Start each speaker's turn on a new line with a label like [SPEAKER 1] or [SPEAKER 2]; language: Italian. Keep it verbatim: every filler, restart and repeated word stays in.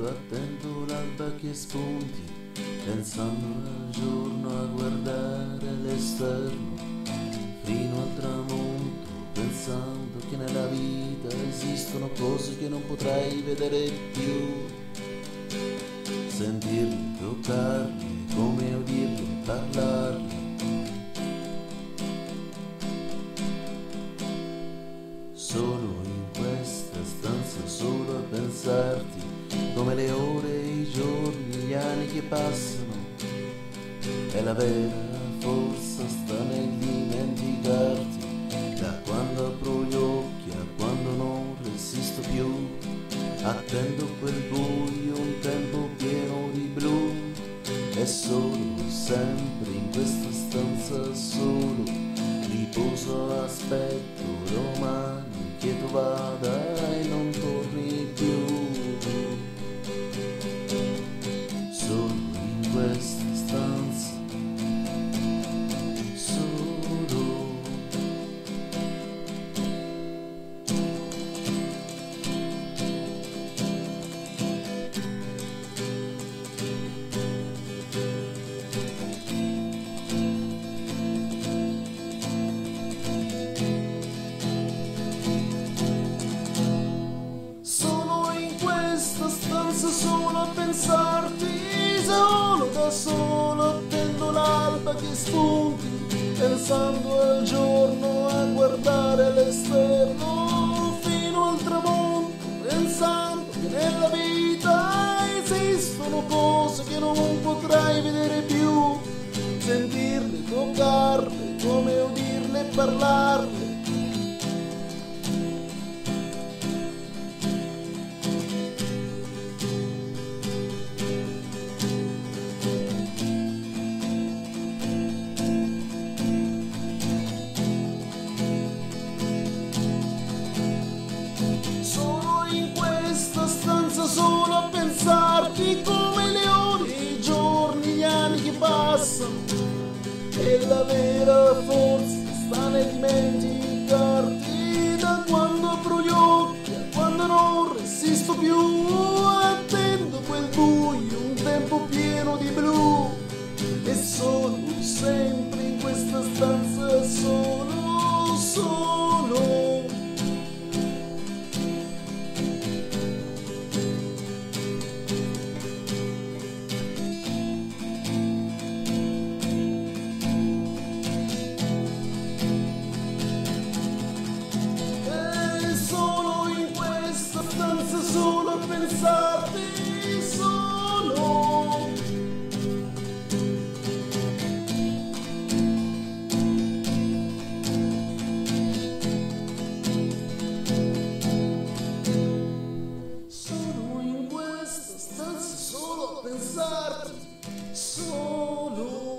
[SPEAKER 1] attendo l'alba che spunti, pensando al giorno a guardare l'esterno, fino al tramonto, pensando che nella vita esistono cose che non potrai vedere più, sentirli, toccarli, come udirli, parlarli. Solo in questa stanza, solo a pensarti, come le ore, i giorni, gli anni che passano, e la vera forza sta nel dimenticarti, da quando apro gli occhi a quando non resisto più, attendo quel buio, un tempo pieno di blu, e solo, sempre in questa stanza solo, riposo, aspetto domani che tu vada e non torni più. Solo in questa stanza, solo. Solo a pensarti, solo da solo attendo l'alba che spunti, pensando al giorno a guardare l'esterno, fino al tramonto, pensando che nella vita esistono cose che non potrai vedere più, sentirle, toccarle, come udirle e parlarle. Solo a pensarti, come le ore, i giorni, gli anni che passano, e la vera forza sta nel dimenticarti, da quando apro gli occhi a quando non resisto più, attendo quel buio, un tempo pieno di blu, e sono sempre in questa stanza solo, solo. Solo a pensarti, solo. Sono in questa stanza solo a pensarti, solo.